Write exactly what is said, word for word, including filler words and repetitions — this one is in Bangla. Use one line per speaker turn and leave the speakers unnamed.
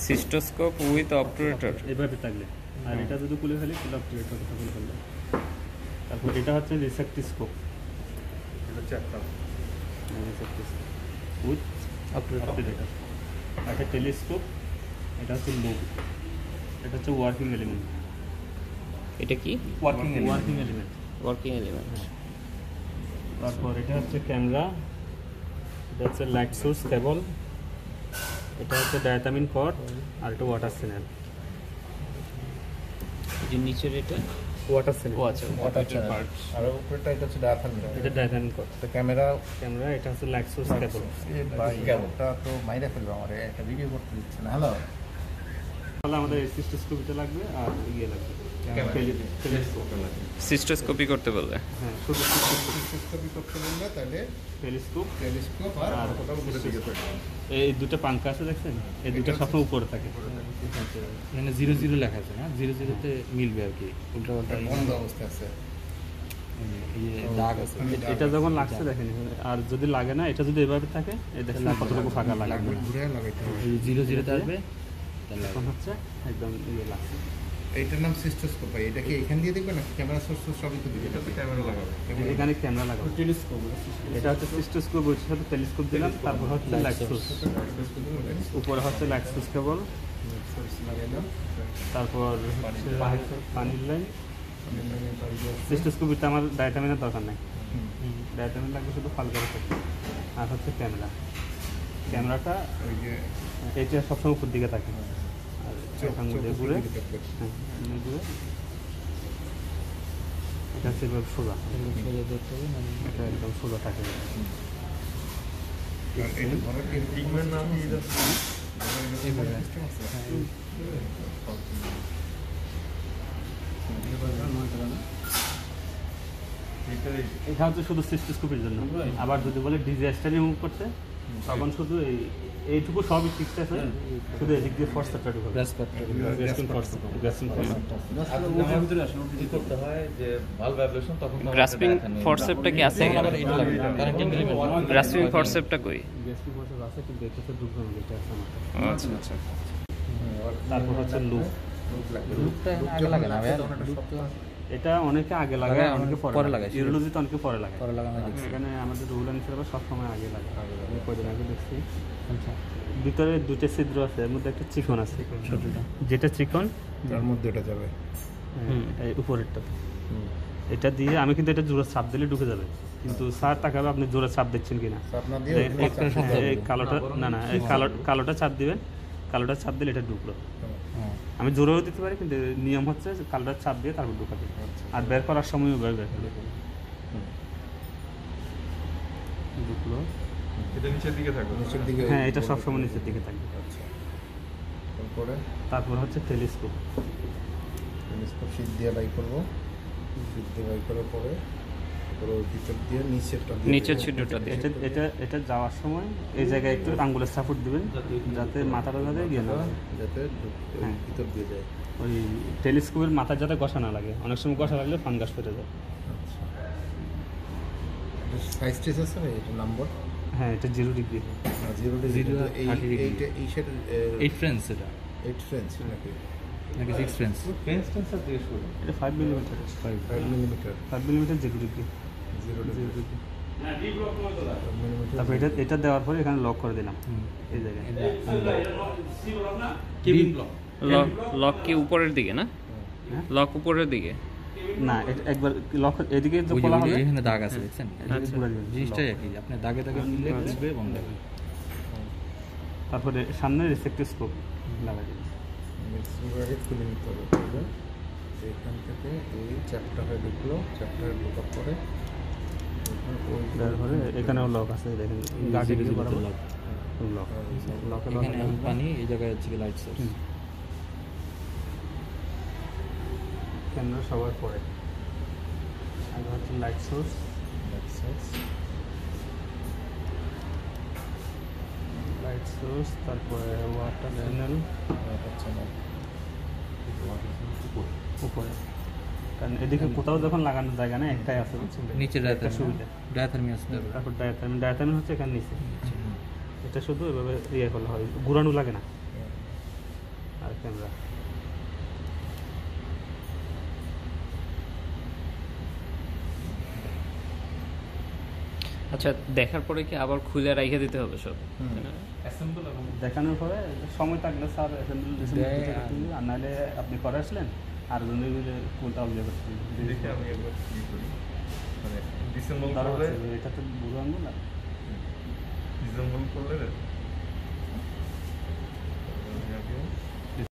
সিস্টোস্কোপ উইথ অপারেটর
এভাবে থাকলে, আর এটা যদি খুলে ফেলি তাহলে অপারেটর খুলে ফেলবে। তারপর এটা হচ্ছে রিসেপ্টিস্কোপ, এটা চ্যাপ্টার রিসেপ্টিস্কোপ উইথ অপারেটর। একটা টেলিস্কোপ, এটা হচ্ছে লুপ, এটা হচ্ছে ওয়ার্কিং এলিমেন্ট।
এটা কি
working working element
working element.
তারপর এটা হচ্ছে ক্যামেরা, এটা হচ্ছে লাইট সোর্স কেবল, এটা হচ্ছে ডায়াটামিন কর্ড, আর এটা ওয়াটার চ্যানেল।
যে নিচের এটা
ওয়াটার চ্যানেল,
ও আচ্ছা
ওয়াটার চ্যানেল, আর উপরেটা এটা হচ্ছে ডায়াফ্রাম।
এটা ডায়াটামিন কর্ড।
তো ক্যামেরা
ক্যামেরা, এটা হচ্ছে লাইট সোর্স কেবল।
এই ভাই কেবলটা তো মাইরা ফেলবে আমারে, একটা ভিডিও করতে দিচ্ছে না। হ্যালো,
তাহলে আমাদের সিস্টোস্কোপটা লাগবে আর ইয়ে লাগবে টেলিস্কোপ লাগবে।
সিস্টোস্কোপি করতে বললে
হ্যাঁ, শুধু
সিস্টোস্কোপি করতে বললে তাহলে
টেলিস্কোপ
টেলিস্কোপ আর
আর
ওটা উপরে দিকে থাকবে।
এই দুটো পাঙ্খা আছে দেখছেন, এই দুটো সবসময় উপরে থাকে। এখানে জিরো জিরো লেখা আছে, হ্যাঁ জিরো জিরোতে মিলবে আর কি, উল্টা পাল্টা
বন্ধ অবস্থায় আছে,
দাগ আছে। এটা যখন লাগছে দেখেন, আর যদি লাগে না, এটা যদি এভাবে থাকে এই দেখেন কতটুকু ফাঁকা লাগবে,
ঘুরে লাগাইতে হবে।
জিরো জিরোতে আসবে তখন হচ্ছে একদম ইয়ে লাগছে।
এইটার নাম সিস্টোস্কোপ। ভাই এটা কি এখান দিয়ে দেখবে না ক্যামেরা সোর্স সবই তো দিবে? এটা তো ক্যামেরা লাগাবে,
এখানে ক্যামেরা লাগাবো, টেলিস্কোপ। এটা হচ্ছে সিস্টোস্কোপ, ওর সাথে টেলিস্কোপ দিলাম। তারপর হচ্ছে লাইট সোর্স, উপরে হচ্ছে লাইট সোর্স কেবল, তারপর পানির লাইন। সিস্টোস্কোপিতে আমার ডায়াটামিনের দরকার নেই, ডায়াটামিন লাগবে শুধু ফালকার থাকে। আর হচ্ছে ক্যামেরা, ক্যামেরাটা
ওই যে
এটা সবসময় উপর দিকে থাকে, আর ঘুরে ঘুরে হ্যাঁ ঘুরে এটা হচ্ছে সোজা, সোজা ধরতে হবে, এটা একদম সোজা থাকে।
এটা ধরো কি পিগমেন্ট নাম কি এটা? এইভাবে সিস্টেম আছে।
এটা হচ্ছে শুধু সিস্টোস্কোপের জন্য। আবার যদি বলে ডিজাস্টার রিমুভ করতে, তখন শুধু এই এইটুকু সবই ঠিক আছে, শুধু এদিক দিয়ে ফর্সটা ঢুকবে, গ্রাসপিং ফর্স, গ্রাসপিং ফর্স।
আমার ভিতরে আসলে কি করতে হয় যে ভালভ ভাইব্রেশন, তখন
গ্রাসপিং ফোরসেপটা কি আছে?
কানেক্টিং এলিমেন্ট
গ্রাসপিং ফোরসেপটা কই?
গ্রাসপিং ফর্স আছে কিন্তু এটাতে ঢুকবে না, এটা আছে আমার।
আচ্ছা আচ্ছা।
তারপর হচ্ছে লুপ,
লুপটা আগে লাগে না ভাই,
এটা অনেকে আগে লাগায়, অনেকে পরে
লাগায়।
ইউরোলজিতে অনেকে পরে লাগায়,
পরে লাগানো দেখছি।
এখানে আমাদের রুল অ্যান্ড সিলেবাস সব সময় আগে লাগে। আমি কয়দিন আগে দেখছি। আচ্ছা, ভিতরে দুটো ছিদ্র আছে, এর মধ্যে একটা চিকন আছে, ছোটটা যেটা চিকন
তার মধ্যে এটা যাবে
এই উপরেরটা। এটা দিয়ে আমি কিন্তু এটা জোরে চাপ দিলে ঢুকে যাবে, কিন্তু স্যার তাকাবে আপনি জোরে চাপ দিচ্ছেন কিনা।
আপনার দিয়ে
এই কালোটা না না এই কালো কালোটা চাপ দিবেন, কালোটা চাপ দিলে এটা ঢুকলো। আমি জোরেও দিতে পারি, কিন্তু নিয়ম হচ্ছে কালোটা চাপ দিয়ে তারপর ঢুকাতে, আর বের করার সময় বের বের করবে। ঢুকলো,
এটা নিচের দিকে থাকবে,
নিচের দিকে।
হ্যাঁ এটা সবসময় নিচের দিকে থাকবে।
আচ্ছা, তারপরে
তারপর হচ্ছে টেলিস্কোপ।
টেলিস্কোপ শীট দিয়ে বাই করবো, শীট দিয়ে বাই করার পরে পুরো ভিতর দিয়ে নিচেরটা দিয়ে
নিচের ছিদ্রটা দিয়ে
এটা এটা এটা যাওয়ার সময় এই জায়গায় একটু আঙ্গুলের সাপোর্ট দিবেন, যাতে মাথাটা যাতে গিয়ে না লাগে,
যাতে ঢুক-
হ্যাঁ।
ভিতর দিয়ে যায়।
ওই টেলিস্কোপের মাথা যাতে ঘষা না লাগে, অনেক সময় ঘষা লাগলে ফাঙ্গাস ফেটে যায়।
আচ্ছা, এটা সাইজ টেস আছে না, এটা নাম্বার
হ্যাঁ এটা জিরো ডিগ্রি,
জিরো
Zero
এই
thirty degree।
এইটা এই সেট
এইট ফ্রেন্স, এটা
এইট ফ্রেঞ্চ নাকি
নাকি সিক্স ফ্রেন্স?
এটা five millimetre, five
five millimetre
five millimetre zero degree,
zero
zero degree.
Millimetre.
তারপর এটা এটা দেওয়ার পরে এখানে লক করে দিলাম এই জায়গায়।
লক লক কি উপরের দিকে না?
হ্যাঁ?
লক উপরের দিকে
না, এটা একবার লক এদিকে যে
ওই যে-
খোলা
ওই যে
হবে,
এখানে দাগ আছে দেখছেন,
এদিকে ঘুরে দিবেন,
জিনিসটাই একই, আপনি দাগে দাগে মিলে বুঝবে বন্ধ হবে।
তারপরে সামনে রিসেপ্টিস্কোপ লাগাই দিবেন।
আগে খুলে নিতে হবে, তাহলে এখান থেকে এই চ্যাপ্টার হয়ে ঢুকলো, চ্যাপ্টার ঢোকার পরে
তারপরে এখানেও লক আছে, দেখেন গাড়ি
জিরো
দিয়ে
জিরোতে
বরাবর
লক।
লক, লকে
এখানে পানি, এই জায়গায় হচ্ছে লাইট সোর্স।
ক্যামেরা সবার পরে আগে হচ্ছে লাইট সোর্স, লাইট সোর্স, তারপরে ওয়াটার চ্যানেল উপরে, কারণ এদিকে কোথাও যখন লাগানোর জায়গা নেই, একটাই আছে বুঝছেন,
নিচে
একটা সুবিধা।
ডায়াথার্মি আসতে হবে।
তারপর ডায়াথার্মিন, ডায়াথার্মিন হচ্ছে এখানে নিচে, এটা শুধু এভাবে ইয়ে করলে হয়, ঘুরানো লাগে না। ক্যামেরা।
আচ্ছা, দেখার পরে কি আবার খুলে রাইখে দিতে হবে সব?
হুম।
তাই না?
অ্যাসেম্বল এবং
দেখানোর পরে সময় থাকলে স্যার অ্যাসেম্বল
দেয় আর-
আর নাহলে আপনি করে আসলেন আর জন্য কোনটা অবজেক্ট করতে
দেখে আমি একবার ই করি মানে ডিসেম্বল
ধরো
করলে
এটা তো বুড়ো আঙ্গুল আর
ডিসেম্বল করলে